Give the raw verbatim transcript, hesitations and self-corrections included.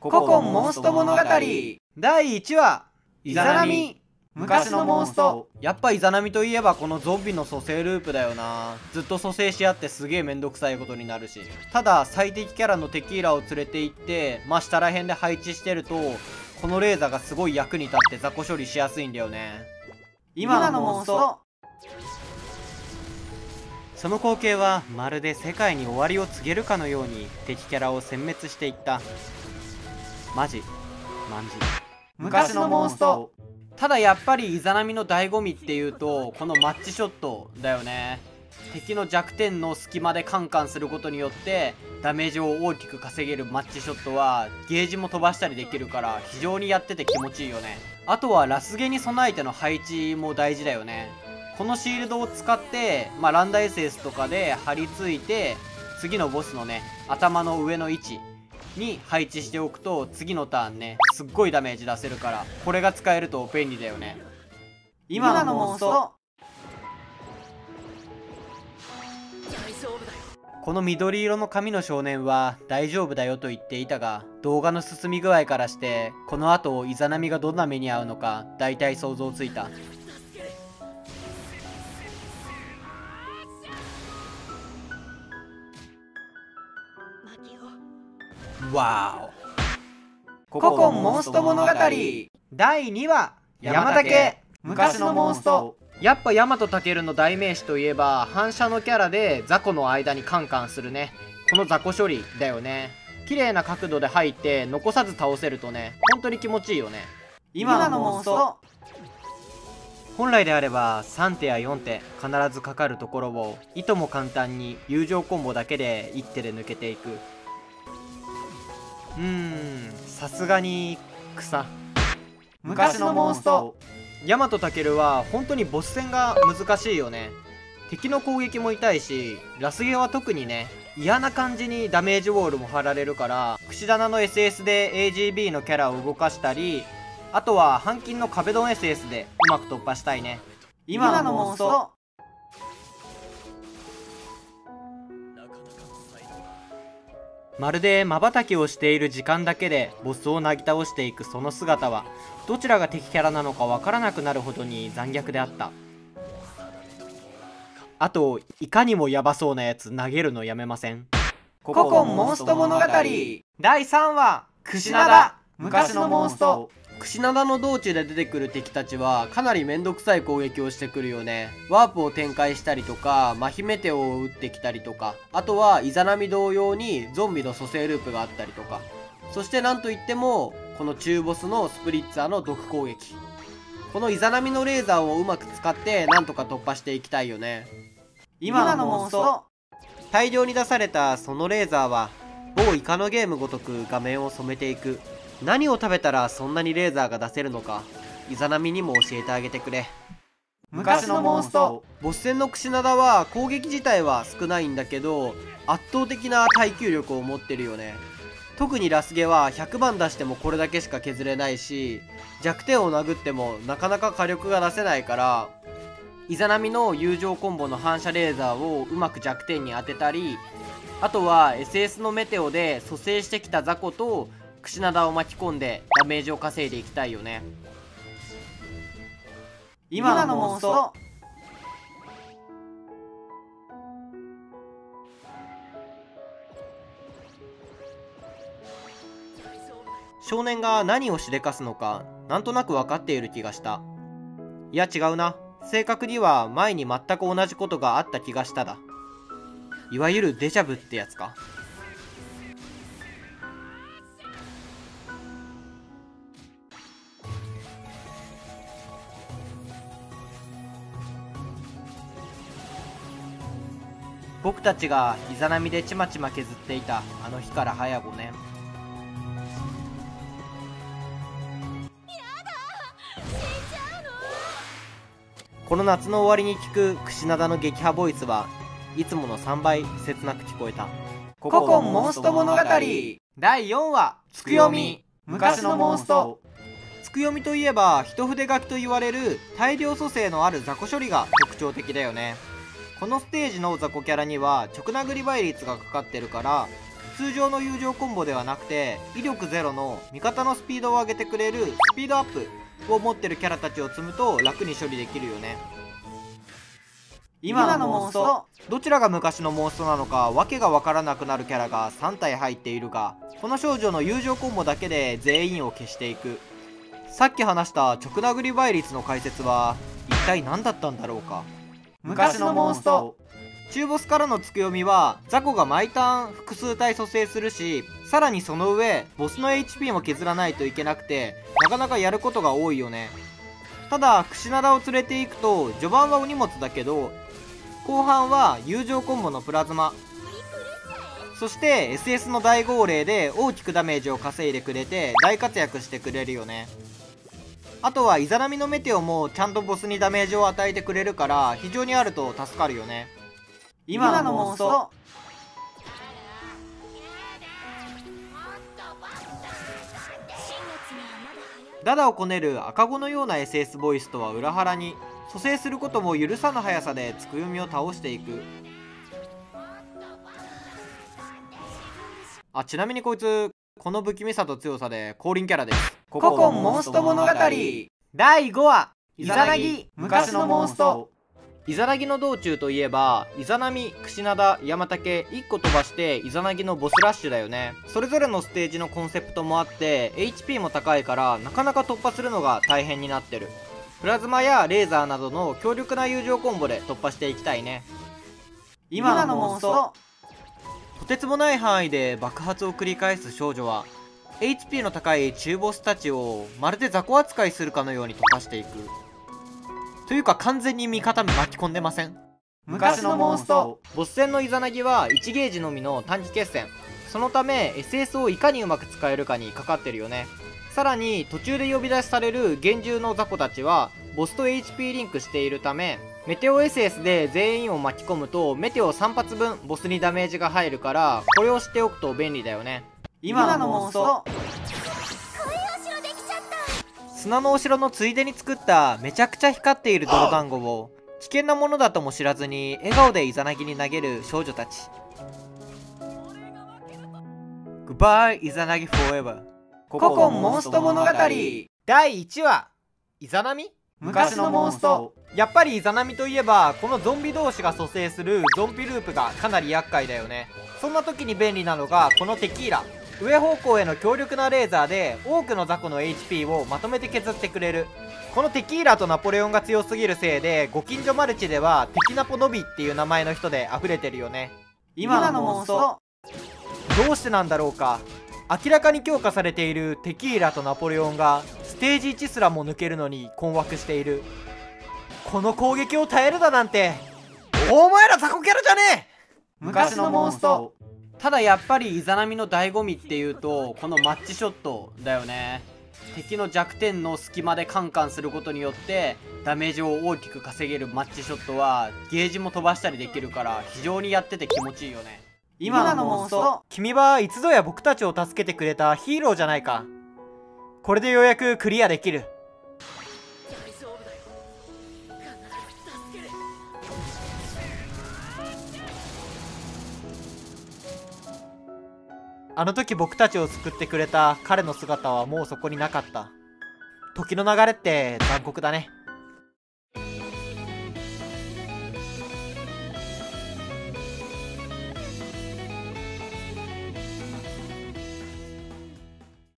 古今モンスト物語だいいちわ、イザナミ。昔のモンスト。やっぱイザナミといえばこのゾンビの蘇生ループだよな。ずっと蘇生し合ってすげえめんどくさいことになるし、ただ最適キャラのテキーラを連れて行って真下ら辺で配置してると、このレーザーがすごい役に立って雑魚処理しやすいんだよね。今のモンスト。その光景はまるで世界に終わりを告げるかのように敵キャラを殲滅していった。マジマンジ昔のモンスト。ただやっぱりイザナミの醍醐味っていうとこのマッチショットだよね。敵の弱点の隙間でカンカンすることによってダメージを大きく稼げるマッチショットはゲージも飛ばしたりできるから非常にやってて気持ちいいよね。あとはラスゲに備えての配置も大事だよね。このシールドを使って、まあ、ランダ エスエス とかで張り付いて次のボスのね頭の上の位置に配置しておくと次のターンねすっごいダメージ出せるから、これが使えると便利だよね。今のモンスト。この緑色の髪の少年は大丈夫だよと言っていたが、動画の進み具合からしてこの後イザナミがどんな目に遭うのか大体想像ついた。わお。古今モンスト物語だいにわ、ヤマタケ。昔のモンスト。やっぱヤマトタケルの代名詞といえば反射のキャラで雑魚の間にカンカンするね、この雑魚処理だよね。綺麗な角度で入って残さず倒せるとね本当に気持ちいいよね。今のモンスト。本来であればさんてやよんて必ずかかるところをいとも簡単に友情コンボだけでいってで抜けていく。うーん、さすがに草。昔のモンスト。ヤマトタケルは本当にボス戦が難しいよね。敵の攻撃も痛いし、ラスゲは特にね嫌な感じにダメージウォールも張られるから、櫛棚の エスエス で エージービー のキャラを動かしたり、あとは半金の壁ドン エスエス でうまく突破したいね。今のモンスト。まるで瞬きをしている時間だけでボスをなぎ倒していくその姿は、どちらが敵キャラなのかわからなくなるほどに残虐であった。あといかにもヤバそうなやつ投げるのやめません？古今モンスト物語だいさんわ、クシナダ。昔のモンスト。クシナダの道中で出てくる敵たちはかなりめんどくさい攻撃をしてくるよね。ワープを展開したりとかマヒメテオを打ってきたりとか、あとはイザナミ同様にゾンビの蘇生ループがあったりとか、そしてなんといってもこの中ボスのスプリッツァーの毒攻撃。このイザナミのレーザーをうまく使ってなんとか突破していきたいよね。今のモンスト。大量に出されたそのレーザーは某イカのゲームごとく画面を染めていく。何を食べたらそんなにレーザーが出せるのかイザナミにも教えてあげてくれ。昔のモンスト。ボス戦のクシナダは攻撃自体は少ないんだけど圧倒的な耐久力を持ってるよね。特にラスゲはひゃくばん出してもこれだけしか削れないし、弱点を殴ってもなかなか火力が出せないから、イザナミの友情コンボの反射レーザーをうまく弱点に当てたり、あとは エスエス のメテオで蘇生してきた雑魚とクシナダを巻き込んでダメージを稼いでいきたいよね。今のモンスト。少年が何をしでかすのかなんとなく分かっている気がした。いや違うな、正確には前に全く同じことがあった気がしただ。いわゆるデジャブってやつか。僕たちがイザナミでちまちま削っていたあの日から早ごねん。この夏の終わりに聞くクシナダの撃破ボイスはいつものさんばい切なく聞こえた。古今モンスト物語だいよんわ、つくよみ。昔のモンスト。つくよみといえば一筆書きと言われる大量蘇生のある雑魚処理が特徴的だよね。このステージの雑魚キャラには直殴り倍率がかかってるから、 通常の友情コンボではなくて、威力ゼロの味方のスピードを上げてくれるスピードアップを持ってるキャラたちを積むと楽に処理できるよね。今のモンスト、どちらが昔のモンストなのかわけがわからなくなるキャラがさん体入っているが、この少女の友情コンボだけで全員を消していく。さっき話した直殴り倍率の解説は一体何だったんだろうか。 昔のモンスト、 中ボスからのつく読みは雑魚が毎ターン複数体蘇生するし、さらにその上ボスの エイチピー も削らないといけなくて、なかなかやることが多いよね。ただ櫛灘を連れていくと序盤はお荷物だけど、後半は友情コンボのプラズマ、そして エスエス の大号令で大きくダメージを稼いでくれて大活躍してくれるよね。あとはイザナミのメテオもちゃんとボスにダメージを与えてくれるから非常にあると助かるよね。 今のモンスト、 ダダをこねる赤子のような エスエス ボイスとは裏腹に蘇生することも許さぬ速さでつくよみを倒していく。あ、ちなみにこいつこの不気味さと強さで降臨キャラです。 古今モンスト物語だいごわ、 イザナギ昔のモンスト。 イザナギの道中といえばイザナミ、櫛灘、山竹いっこ飛ばしてイザナギのボスラッシュだよね。それぞれのステージのコンセプトもあって エイチピー も高いからなかなか突破するのが大変になってる。プラズマやレーザーなどの強力な友情コンボで突破していきたいね。 今のモンスト、 とてつもない範囲で爆発を繰り返す少女は エイチピー の高い中ボスたちをまるで雑魚扱いするかのように突破していく。というか完全に味方巻き込んでません？ 昔のモンスト、 ボス戦のイザナギはいちゲージのみの短期決戦。そのため エスエス をいかにうまく使えるかにかかってるよね。さらに途中で呼び出しされる厳重の雑魚たちはボスと エイチピー リンクしているため、メテオ エスエス で全員を巻き込むとメテオさん発分ボスにダメージが入るから、これを知っておくと便利だよね。 今のモンスト、 砂のお城のついでに作っためちゃくちゃ光っている泥団子を危険なものだとも知らずに笑顔でイザナギに投げる少女たち。 Goodbye イザナギ Forever 古今モンスト物語だいいちわ、イザナミ昔のモンスト。 やっぱりイザナミといえばこのゾンビ同士が蘇生するゾンビループがかなり厄介だよね。そんな時に便利なのがこのテキーラ。上方向への強力なレーザーで多くの雑魚の エイチピー をまとめて削ってくれる。このテキーラとナポレオンが強すぎるせいでご近所マルチではテキナポノビっていう名前の人で溢れてるよね。 今のモンスト、 どうしてなんだろうか。明らかに強化されているテキーラとナポレオンがステージいちすらも抜けるのに困惑している。この攻撃を耐えるだなんてお前ら雑魚キャラじゃねえ。 昔のモンスト。 ただやっぱりイザナミの醍醐味っていうとこのマッチショットだよね。敵の弱点の隙間でカンカンすることによってダメージを大きく稼げるマッチショットはゲージも飛ばしたりできるから非常にやってて気持ちいいよね。 今のモンスト、 君はいつぞや僕たちを助けてくれたヒーローじゃないか。これでようやくクリアできる。あの時僕たちを救ってくれた彼の姿はもうそこになかった。時の流れって残酷だね。